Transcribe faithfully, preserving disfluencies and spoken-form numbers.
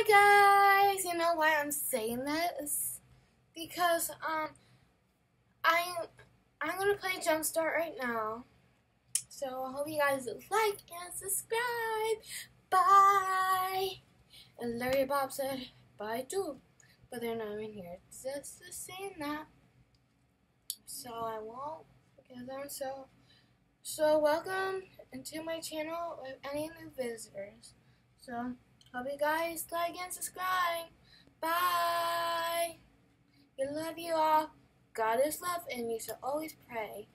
Hi guys! You know why I'm saying this? Because um I I'm gonna play Jumpstart right now. So I hope you guys like and subscribe. Bye! And Larry Bob said bye too. But they're not in here. Just to saying that. So I won't because I'm so so welcome into my channel with any new visitors. So hope you guys like and subscribe. Bye. We love you all. God is love and you should always pray.